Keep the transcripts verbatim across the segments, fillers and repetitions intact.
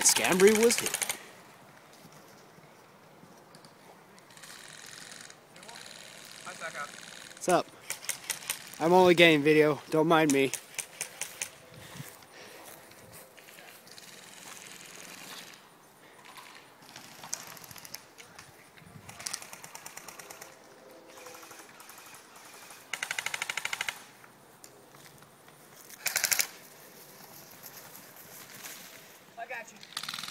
Scambry was hit. What's up? I'm only getting video, don't mind me. I got you.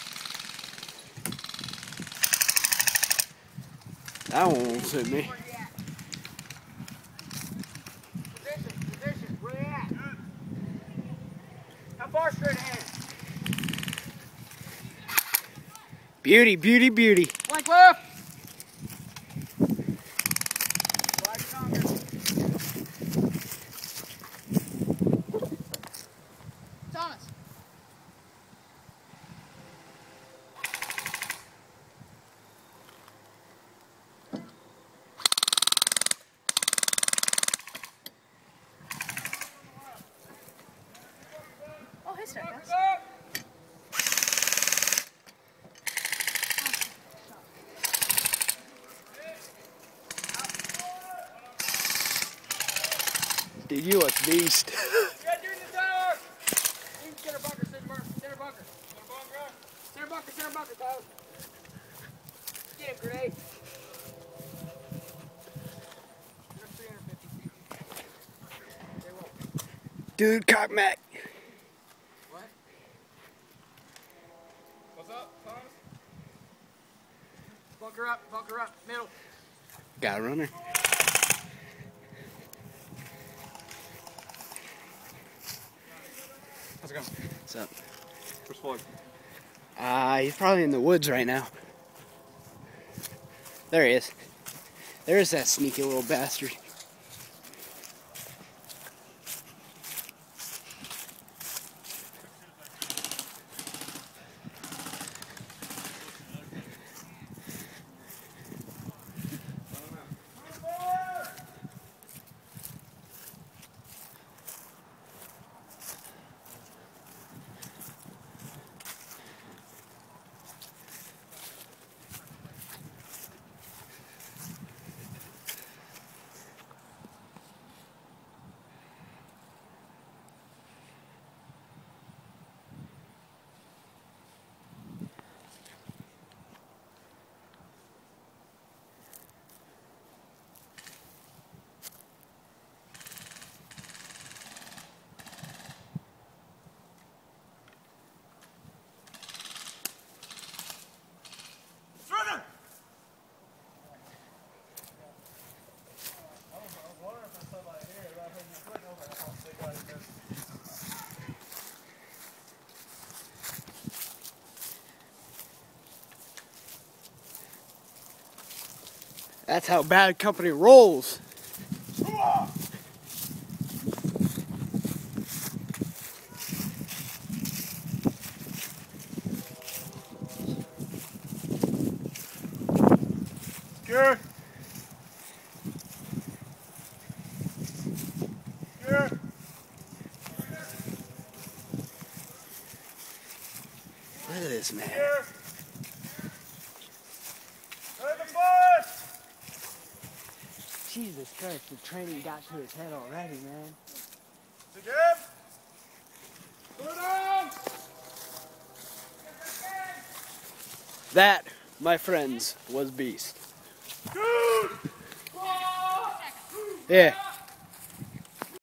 That one won't suit me. Where you at? Position, position, where you at? Good. How far straight ahead? Beauty, beauty, beauty. Flank left. Slide your conga. Thomas. Oh, his turn, guys. Dude, you a beast. Get dude in the tower. Center bunker, center bunker, center bunker. Center bunker, center bunker, Tyler. Get him, grenade. You're three hundred fifty. They won't. Dude, cock Mac. What? What's up, Thomas? Bunker up, bunker up, middle. Got a runner. How's it going? What's up? Where's Floyd? Uh, he's probably in the woods right now. There he is. There's that sneaky little bastard. That's how bad company rolls. Good. Good. Look at this man. Good. Go to the bus. Jesus Christ, the training got to his head already, man. Is it good? Put it on. That, my friends, was beast. Good. Yeah.